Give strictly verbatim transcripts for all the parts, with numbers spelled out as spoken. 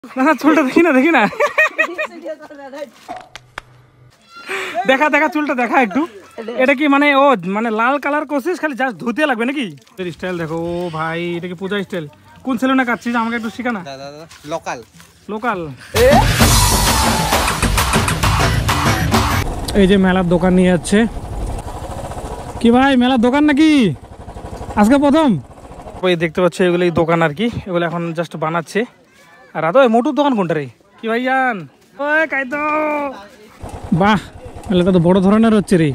না চুলটা দেখি না দেখি না দেখা দেখা চুলটা দেখা একটু। এটা কি মানে ও মানে লাল কালার করছিস খালি জাস্ট ধুতে লাগবে নাকি? স্টাইল দেখো ও ভাই, এটা কি পূজা স্টাইল? কোন সেলুনে কাটছিস আমাকে একটু শিখা না। Local local. এই যে মেলার দোকান নিয়ে যাচ্ছে কি ভাই, মেলার দোকান নাকি আজকে প্রথম? ওই দেখতে পাচ্ছ এগুলো এই দোকান আর কি, এগুলো এখন জাস্ট বানাচ্ছে। আর আদৌ মোটুর দোকান কোনটা রে কি ভাই জান? ওই কাইতো বাহ, মেলাটা তো বড় ধরনের হচ্ছে রে।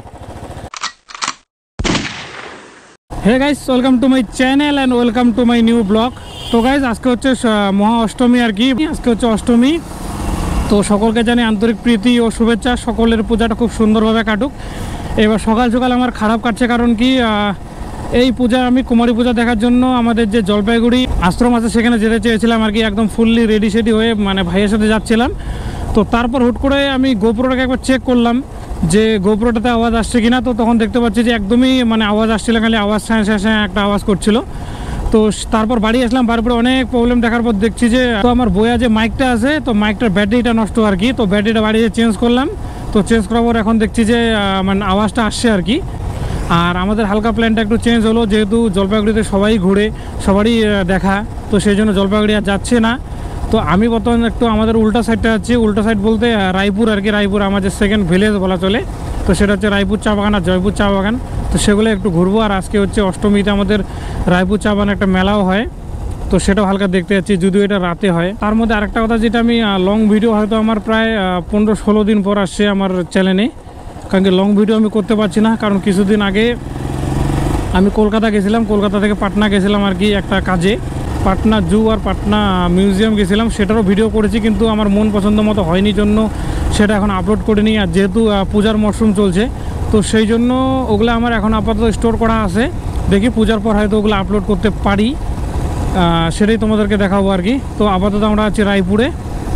Hey guys, welcome to my channel and welcome to my new blog. তো গাইস আজকে হচ্ছে মহা অষ্টমী আর কি, আজকে হচ্ছে অষ্টমী। তো সকলকে জানি আন্তরিক প্রীতি ও শুভেচ্ছা, সকলের পূজাটা খুব সুন্দরভাবে কাটুক। এবার সকাল সকাল আমার খারাপ কাটছে, কারণ কি এই পূজা আমি কুমারী পূজা দেখার জন্য আমাদের যে জলপাইগুড়ি আশ্রম আছে সেখানে যেতে চেয়েছিলাম আর কি, একদম ফুললি রেডি সেডি হয়ে মানে ভাইয়ের সাথে যাচ্ছিলাম। তো তারপর হুট করে আমি গোপ্রোটাকে একবার চেক করলাম যে গোপ্রোটাতে আওয়াজ আসছে কিনা। তো তখন দেখতে পাচ্ছি যে একদমই মানে আওয়াজ আসছিল, খালি আওয়াজ সাঁ সাঁ একটা আওয়াজ করছিল। তো তারপর বাড়ি আসলাম, তারপরে অনেক প্রবলেম দেখার পর দেখছি যে তো আমার বইয়া যে মাইকটা আছে, তো মাইকটার ব্যাটারিটা নষ্ট আর কি। তো ব্যাটারিটা বাড়িতে চেঞ্জ করলাম, তো চেঞ্জ করার পর এখন দেখছি যে মানে আওয়াজটা আসছে আর কি। আর আমাদের হালকা প্ল্যানটা একটু চেঞ্জ হলো, যেহেতু জলপাইগুড়িতে সবাই ঘুরে, সবারই দেখা, তো সেই জন্য জলপাইগুড়ি আর যাচ্ছে না। তো আমি বর্তমানে একটু আমাদের উল্টা সাইডটা আছি, উল্টা সাইড বলতে রায়পুর আর কি। রায়পুর আমাদের সেকেন্ড ভিলেজ বলা চলে, তো সেটা হচ্ছে রায়পুর চা বাগান আর জয়পুর চা বাগান। তো সেগুলো একটু ঘুরবো। আর আজকে হচ্ছে অষ্টমীতে আমাদের রায়পুর চা বাগান একটা মেলাও হয়, তো সেটাও হালকা দেখতে যাচ্ছি, যদিও এটা রাতে হয়। তার মধ্যে আরেকটা কথা, যেটা আমি লং ভিডিও হয়তো আমার প্রায় পনেরো ষোলো দিন পর আসছে আমার চ্যানেলে, কারণ কি লং ভিডিও আমি করতে পারছি না, কারণ কিছুদিন আগে আমি কলকাতা গেছিলাম, কলকাতা থেকে পাটনা গেছিলাম আর কি একটা কাজে। পাটনা জু আর পাটনা মিউজিয়াম গেছিলাম, সেটারও ভিডিও করেছি, কিন্তু আমার মন পছন্দ মতো হয়নি জন্য সেটা এখন আপলোড করিনি। আর যেহেতু পূজার মরশুম চলছে, তো সেই জন্য ওগুলো আমার এখন আপাতত স্টোর করা আছে। দেখি পূজার পর হয়তো ওগুলো আপলোড করতে পারি, সেটাই তোমাদেরকে দেখাবো আর কি। তো আপাতত আমরা আছি রায়পুরে।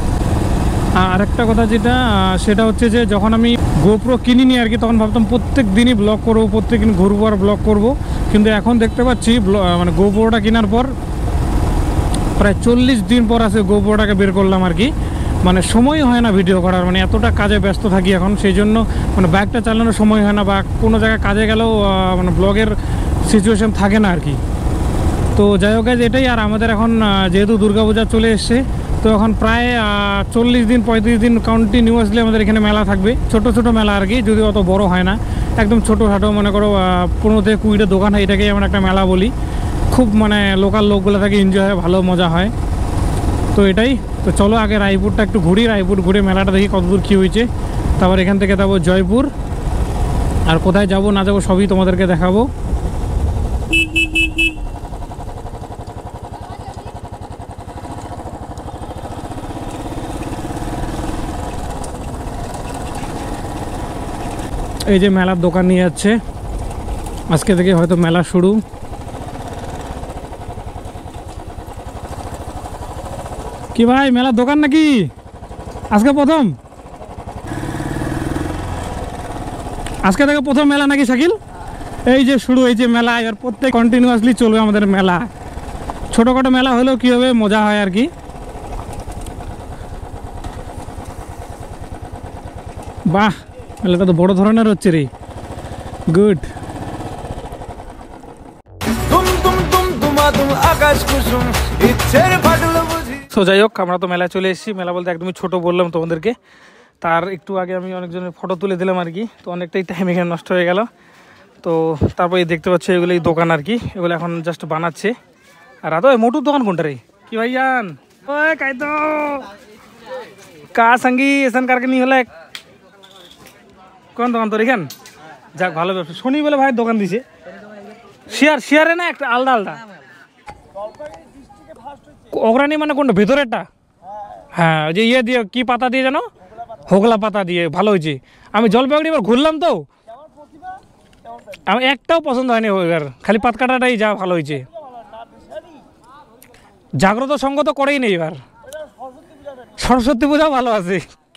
আর একটা কথা যেটা, সেটা হচ্ছে যে যখন আমি গোপ্রো কিনিনি আর কি, তখন ভাবতাম প্রত্যেক দিনই ব্লগ করবো, প্রত্যেক দিন ঘুরবো আর ব্লগ করবো। কিন্তু এখন দেখতে পাচ্ছি মানে গোপ্রোটা কেনার পর প্রায় চল্লিশ দিন পর আছে গোপ্রোটাকে বের করলাম আর কি। মানে সময় হয় না ভিডিও করার, মানে এতটা কাজে ব্যস্ত থাকি এখন, সেই জন্য মানে বাইকটা চালানোর সময় হয় না, বা কোনো জায়গায় কাজে গেলেও মানে ব্লগের সিচুয়েশন থাকে না আর কি। তো যাই হোক এটাই। আর আমাদের এখন যেহেতু দুর্গাপূজা চলে এসছে, তো এখন প্রায় চল্লিশ দিন পঁয়ত্রিশ দিন কন্টিনিউয়াসলি আমাদের এখানে মেলা থাকবে। ছোট ছোট মেলা আর কি, যদি অত বড় হয় না, একদম ছোটোখাটো, মনে করো পনেরো থেকে কুড়িটা দোকান হয়, এটাকেই আমরা একটা মেলা বলি। খুব মানে লোকাল লোকগুলো থাকে, এনজয় হয়, ভালো মজা হয়। তো এটাই। তো চলো আগে রায়পুরটা একটু ঘুরি, রায়পুর ঘুরে মেলাটা দেখি কতদূর কী হয়েছে। তারপর এখান থেকে যাবো জয়পুর, আর কোথায় যাব না যাবো সবই তোমাদেরকে দেখাবো। এই যে মেলার দোকান নিয়ে যাচ্ছে, আজকে থেকে হয়তো মেলা শুরু। কি ভাই, মেলার দোকান নাকি আজকে প্রথম? আজকে থেকে প্রথম মেলা নাকি শাকিল? এই যে শুরু, এই যে মেলা, এবার প্রত্যেক কন্টিনিউয়াসলি চলবে আমাদের মেলা। ছোটোখাটো মেলা হলেও কী হবে, মজা হয় আর কি। বাহ, মেলাটা তো বড় ধরনের হচ্ছে রে, গুড। তো যাই হোক, আমরা তো মেলায় চলে এসেছি। মেলা বলতে একদমই ছোট বললাম তোমাদেরকে, তার একটু আগে আমি অনেকজনের ফটো তুলে দিলাম আর কি। তো অনেকটাই টাইম এখানে নষ্ট হয়ে গেল। তো তারপরে দেখতে পাচ্ছি এগুলো এই দোকান আর কি, এগুলো এখন জাস্ট বানাচ্ছে। আর আদৌ মোটুর দোকান কোনটা রে কি ভাই জান? ওই কাইতো কা সঙ্গী এসান কারকে নিয়ে হলে কোন দোকান তোর এখান? যাক ভালো ব্যবসা, শনি বলে ভাই দোকান দিছে। শেয়ার শেয়ারে না একটা আলাদা আলাদা অগ্রানি, মানে কোনটা ভেতরেরটা? হ্যাঁ, ওই যে ইয়ে দিয়ে কি পাতা দিয়ে জানো, হোগলা পাতা দিয়ে, ভালো হয়েছে। আমি জলপাইগুড়ি এবার ঘুরলাম, তো আমার একটাও পছন্দ হয়নি এবার, খালি পাত কাটাটাই যা ভালো হয়েছে। জাগ্রত সঙ্গ তো করেই নেই এবার, সরস্বতী পূজাও ভালো আছে,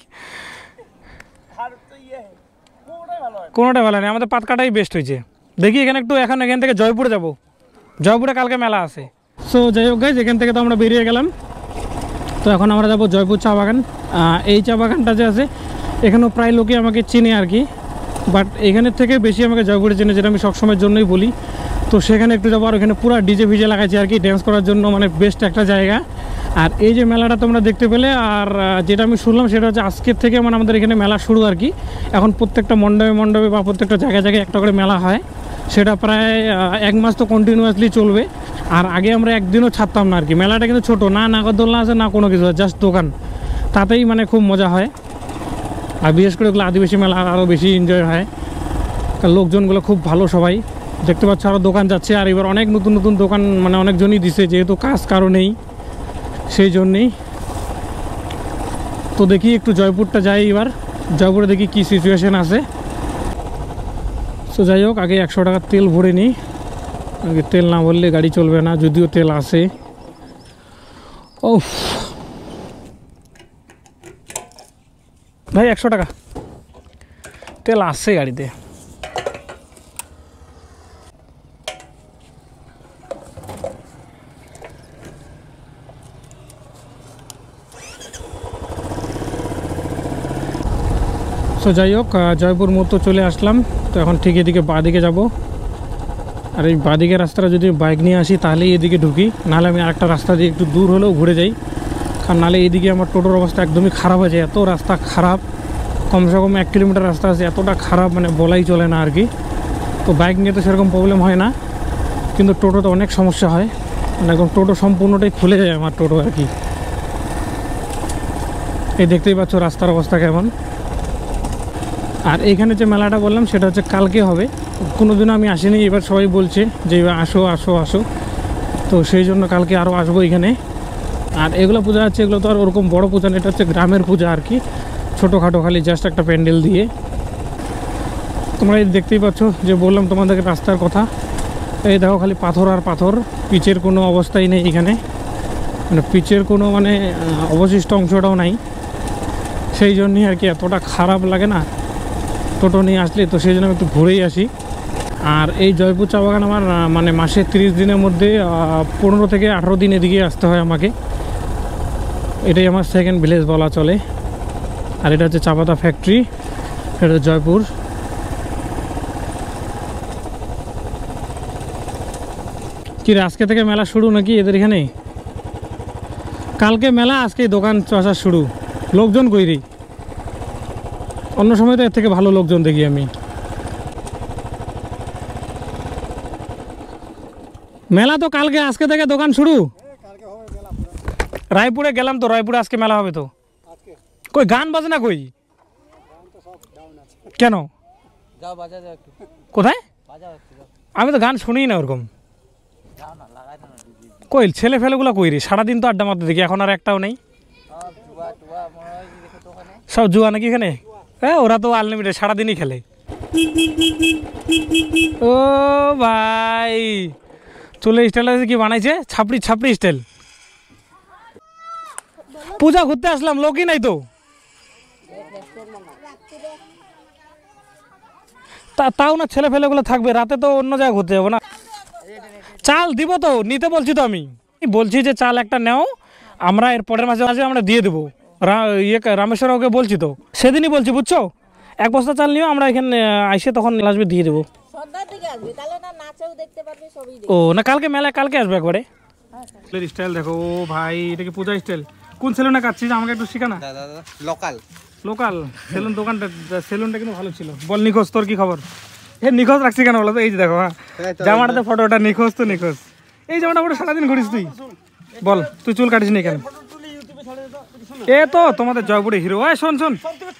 কোনোটাই ভালো নেই, আমাদের পাতকাটাই বেস্ট হয়েছে। দেখি এখানে একটু, এখন এখান থেকে জয়পুরে যাব, জয়পুরে কালকে মেলা আছে। সো যাই হোক গাইজ, এখান থেকে তো আমরা বেরিয়ে গেলাম। তো এখন আমরা যাব জয়পুর চা বাগান। এই চা বাগানটা যে আছে এখানেও প্রায় লোকে আমাকে চিনে আর কি, বাট এখানের থেকে বেশি আমাকে জয়পুরে চিনে, যেটা আমি সবসময়ের জন্যই বলি। তো সেখানে একটু যাবো, আর ওখানে পুরো ডিজে ভিজে লাগাইছে আর কি, ড্যান্স করার জন্য, মানে বেস্ট একটা জায়গা। আর এই যে মেলাটা তোমরা দেখতে পেলে, আর যেটা আমি শুনলাম সেটা হচ্ছে আজকের থেকে মানে আমাদের এখানে মেলা শুরু আর কি। এখন প্রত্যেকটা মণ্ডপে মণ্ডপে বা প্রত্যেকটা জায়গায় জায়গায় একটা করে মেলা হয়, সেটা প্রায় এক মাস তো কন্টিনিউয়াসলি চলবে। আর আগে আমরা একদিনও ছাড়তাম না আর কি। মেলাটা কিন্তু ছোটো, না নাগরদোলনা আছে না কোনো কিছু, জাস্ট দোকান, তাতেই মানে খুব মজা হয়। আর বিশেষ করে ওগুলো আদিবাসী মেলা আরও বেশি এনজয় হয়, কারণ লোকজনগুলো খুব ভালো সবাই দেখতে পাচ্ছ। আরও দোকান যাচ্ছে, আর এবার অনেক নতুন নতুন দোকান মানে অনেকজনই দিছে, যেহেতু কাজ কারো নেই সেই জন্যেই। তো দেখি একটু জয়পুরটা যাই এবার, জয়পুরে দেখি কি সিচুয়েশান আছে। তো যাই হোক, আগে একশো টাকার তেল ভরে নিই, আগে তেল না ভরলে গাড়ি চলবে না, যদিও তেল আছে। ও ভাই একশো টাকা তেল আসছে গাড়িতে। তো যাই হোক, জয়পুর মতো চলে আসলাম। তো এখন ঠিক এদিকে বাঁদিকে যাব, আর এই বাঁদিকে রাস্তাটা যদি বাইক নিয়ে আসি তাহলেই এদিকে ঢুকি, নাহলে আমি আরেকটা রাস্তা দিয়ে একটু দূর হলেও ঘুরে যাই। কারণ নাহলে এদিকে আমার টোটোর অবস্থা একদমই খারাপ হয়ে যায়, এত রাস্তা খারাপ। কমসে কম এক কিলোমিটার রাস্তা আছে, এতটা খারাপ মানে বলাই চলে না আর কি। তো বাইক নিয়ে তো সেরকম প্রবলেম হয় না, কিন্তু টোটোতে অনেক সমস্যা হয়, মানে একদম টোটো সম্পূর্ণটাই খুলে যায় আমার টোটো আর কি। এই দেখতেই পাচ্ছ রাস্তার অবস্থা কেমন। আর এইখানে যে মেলাটা বললাম সেটা হচ্ছে কালকে হবে, কোনো দিনও আমি আসিনি, এবার সবাই বলছে যে আসো আসো আসো, তো সেই জন্য কালকে আরও আসবো এখানে। আর এগুলো পূজা আছে, এগুলো তো আর ওরকম বড় পূজা না, এটা হচ্ছে গ্রামের পূজা আর কি, ছোটোখাটো খালি জাস্ট একটা প্যান্ডেল দিয়ে। তোমরা এই দেখতেই পাচ্ছ যে বললাম তোমাদেরকে রাস্তার কথা, এই দেখো খালি পাথর আর পাথর, পিচের কোনো অবস্থাই নেই এখানে, মানে পিচের কোনো মানে অবশিষ্ট অংশটাও নাই, সেই জন্যই আর কি এতটা খারাপ লাগে না টোটো নিয়ে আসলে। তো সেই জন্য আমি একটু ঘুরেই আসি। আর এই জয়পুর চা বাগান আমার মানে মাসে তিরিশ দিনের মধ্যে পনেরো থেকে আঠেরো দিন এদিকে আসতে হয় আমাকে, এটাই আমার সেকেন্ড ভিলেজ বলা চলে। আর এটা হচ্ছে চা পাতা ফ্যাক্টরি, এটা হচ্ছে জয়পুর। কি রে, আজকে থেকে মেলা শুরু নাকি এদের এখানে? কালকে মেলা, আজকে দোকান চষা শুরু, লোকজন কইরি, অন্য সময় তো এর থেকে ভালো লোকজন দেখি আমি। মেলা তো কালকে, আজকে থেকে দোকান শুরু। রায়পুরে গেলাম তো, রায়পুরে আজকে মেলা হবে তো। কই গান বাজনা কই? কেন কোথায়? আমি তো গান শুনি না ওরকম। কই ছেলে ফেলেগুলো কই রে, সারাদিন তো আড্ডা মারতে দেখি, এখন আর একটাও নেই। সব জুয়া নাকি এখানে? হ্যাঁ, ওরা তো আনলিমিটেড সারাদিনই খেলে। ও ভাই, চুলের স্টাইল কি বানাইছে, ছাপড়ি ছাপড়ি স্টাইল। পূজা ঘুরতে আসলাম, লোকই নাই তো। তাও না ছেলে ফেলেগুলো থাকবে, রাতে তো অন্য জায়গায় ঘুরতে যাবো না। চাল দিব তো, নিতে বলছি তো আমি, বলছি যে চাল একটা নেও, আমরা এর পরের মাসে মাসে আমরা দিয়ে দেবো। ইয়ে রামেশ্বর ওকে বলছি তো, সেদিনই বলছি বুঝছো, এক বস্তা চাল নিও, আমরা এখানে আইসে তখন আসবে দিয়ে দেবো। ও না, কালকে মেলা, কালকে আসবে একবারে। স্টাইল দেখো ও ভাই, এটা কি পূজা স্টাইল? কোন সেলুনে কাটছিস আমাকে একটু শিখা না। লোকাল লোকাল সেলুন, দোকানটা সেলুনটা কিন্তু ভালো ছিল। বল নিখোঁজ, তোর কি খবর? এ নিখোঁজ রাখছি কেন বলো তো? এই যে দেখো, হ্যাঁ জামাটাতে ফটোটা নিখোঁজ তো নিখোঁজ। এই জামাটা পুরো সারাদিন ঘুরিস তুই, বল তুই চুল কাটিস নি কেন? এ তো তোমাদের জয়পুরে হিরো। এই শোন শোন,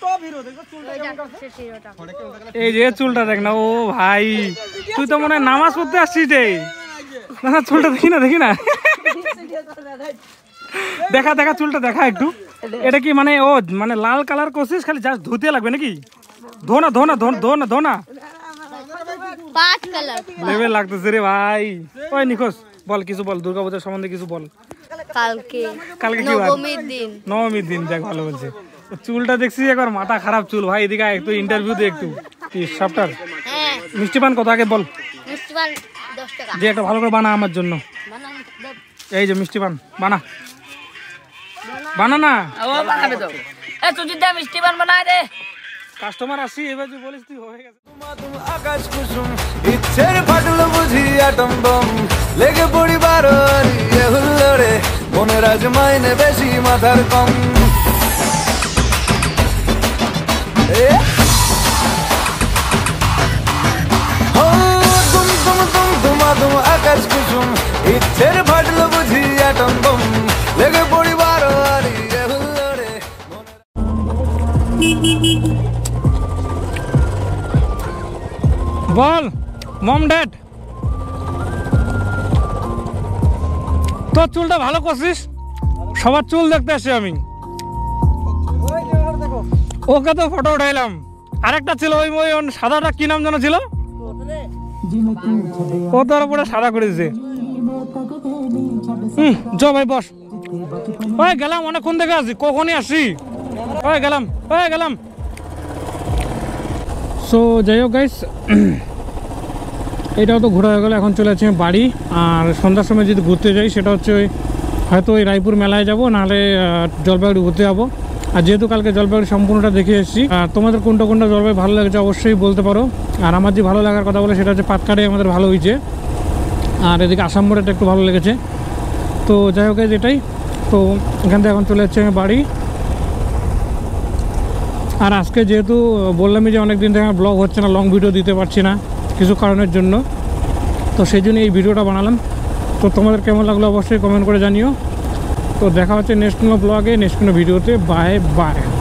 এই যে চুলটা দেখ না, ও ভাই তুই তো মনে হয় নামাজ পড়তে আসছিস রে। না চুলটা দেখি না, দেখি না, দেখা দেখা চুলটা দেখা একটু। এটা কি মানে ও মানে লাল কালার করছিস, খালি জাস্ট ধুতে লাগবে নাকি? ধো না ধো না ধো না ধো না, লেভেল লাগতেছে রে ভাই। ওই নিখোঁজ বল কিছু বল, দুর্গাপূজার সম্বন্ধে কিছু বল। কালকে কালকে কি নবমীর দিন, নবমীর দিন, দেখ ভালো বলছে। চুলটা দেখছি একবার মাথা খারাপ চুল ভাই। এদিকে একটু ইন্টারভিউ দে একটু। কি সফটার হ্যাঁ মিষ্টি পান কত আগে বল? মিষ্টি পান দশ টাকা। যে একটা ভালো করে বানা আমার জন্য। বানান এই যে মিষ্টি পান বানা। বানা বানানা ও বানাবে তো এ সুজিত দা মিষ্টি পান বানায় দে কাস্টমার আসি এবার যে বলিস তুই হয়ে গেছে আকাশ কুসুম ইচ্ছের ফাটলো বুঝি আটম বম লেগে পড়ি বারোয়ারি এ হুল্লোড়ে মনের আজ মাইনে বেশি মাথার কম এ ও তুম তুম তুম তুমা তুম আকাশ কুসুম ইচ্ছের ফাটলো বুঝি আটম বম লেগে পড়ি বারোয়ারি এ হুল্লোড়ে বল মম ড্যাড তোর চুলটা ভালো করছিস সবার চুল দেখতে আসি আমি ওকে তো ফটো উঠাইলাম আরেকটা ছিল ওই ওই ওর সাদাটা কি নাম যেন ছিল ও তোর উপরে সাদা করেছে হুম চ ভাই বস ওই গেলাম অনেকক্ষণ থেকে আসি কখনই আসি ওই গেলাম ওই গেলাম সো যাই হোক গাইস এটাও তো ঘোরা হয়ে গেলো এখন চলে যাচ্ছি আমি বাড়ি আর সন্ধ্যার সময় যদি ঘুরতে যাই সেটা হচ্ছে ওই হয়তো ওই রায়পুর মেলায় যাব নাহলে জলপাইগুড়ি ঘুরতে যাবো আর যেহেতু কালকে জলপাইগুড়ি সম্পূর্ণটা দেখে এসেছি আর তোমাদের কোনটা কোনটা জলপাই ভালো লেগেছে অবশ্যই বলতে পারো আর আমার যে ভালো লাগার কথা বলে সেটা হচ্ছে পাতকারে আমাদের ভালো হয়েছে আর এদিকে আসাম মোড়েটা একটু ভালো লেগেছে তো যাই হোক এটাই তো এখান থেকে এখন চলে যাচ্ছি আমি বাড়ি আর আজকে যেহেতু বললামই যে অনেক দিন থেকে আমার ব্লগ হচ্ছে না লং ভিডিও দিতে পারছি না কিছু কারণের জন্য তো সেই জন্য এই ভিডিওটা বানালাম তো তোমাদের কেমন লাগলো অবশ্যই কমেন্ট করে জানিও তো দেখা হচ্ছে নেক্সট কোনো ব্লগে নেক্সট কোনো ভিডিওতে বাই বাই